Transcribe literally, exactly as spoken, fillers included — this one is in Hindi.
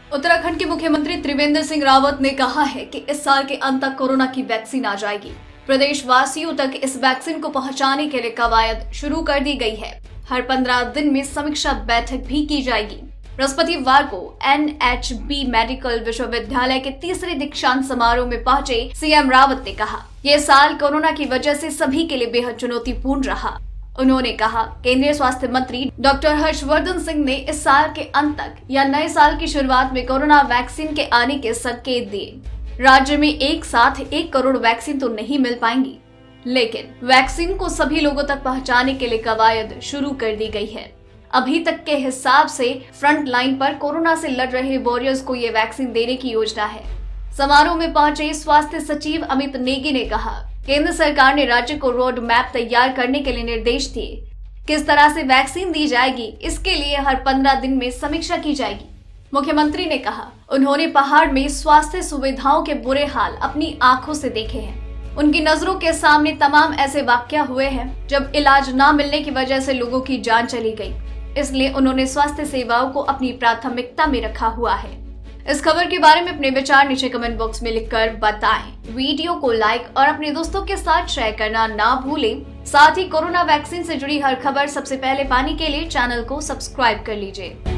उत्तराखंड के मुख्यमंत्री त्रिवेंद्र सिंह रावत ने कहा है कि इस साल के अंत तक कोरोना की वैक्सीन आ जाएगी। प्रदेशवासियों तक इस वैक्सीन को पहुंचाने के लिए कवायद शुरू कर दी गई है। हर पंद्रह दिन में समीक्षा बैठक भी की जाएगी। बृहस्पतिवार को एन एच बी मेडिकल विश्वविद्यालय के तीसरे दीक्षांत समारोह में पहुंचे सीएम रावत ने कहा, ये साल कोरोना की वजह से सभी के लिए बेहद चुनौतीपूर्ण रहा। उन्होंने कहा, केंद्रीय स्वास्थ्य मंत्री डॉक्टर हर्षवर्धन सिंह ने इस साल के अंत तक या नए साल की शुरुआत में कोरोना वैक्सीन के आने के संकेत दिए। राज्य में एक साथ एक करोड़ वैक्सीन तो नहीं मिल पाएंगी, लेकिन वैक्सीन को सभी लोगों तक पहुंचाने के लिए कवायद शुरू कर दी गई है। अभी तक के हिसाब से फ्रंट लाइन पर कोरोना से लड़ रहे वॉरियर्स को ये वैक्सीन देने की योजना है। समारोह में पहुंचे स्वास्थ्य सचिव अमित नेगी ने कहा, केंद्र सरकार ने राज्य को रोड मैप तैयार करने के लिए निर्देश दिए। किस तरह से वैक्सीन दी जाएगी, इसके लिए हर पंद्रह दिन में समीक्षा की जाएगी। मुख्यमंत्री ने कहा, उन्होंने पहाड़ में स्वास्थ्य सुविधाओं के बुरे हाल अपनी आंखों से देखे हैं। उनकी नजरों के सामने तमाम ऐसे वाकया हुए हैं जब इलाज न मिलने की वजह से लोगों की जान चली गई। इसलिए उन्होंने स्वास्थ्य सेवाओं को अपनी प्राथमिकता में रखा हुआ है। इस खबर के बारे में अपने विचार नीचे कमेंट बॉक्स में लिखकर बताएं। वीडियो को लाइक और अपने दोस्तों के साथ शेयर करना ना भूलें। साथ ही कोरोना वैक्सीन से जुड़ी हर खबर सबसे पहले पाने के लिए चैनल को सब्सक्राइब कर लीजिए।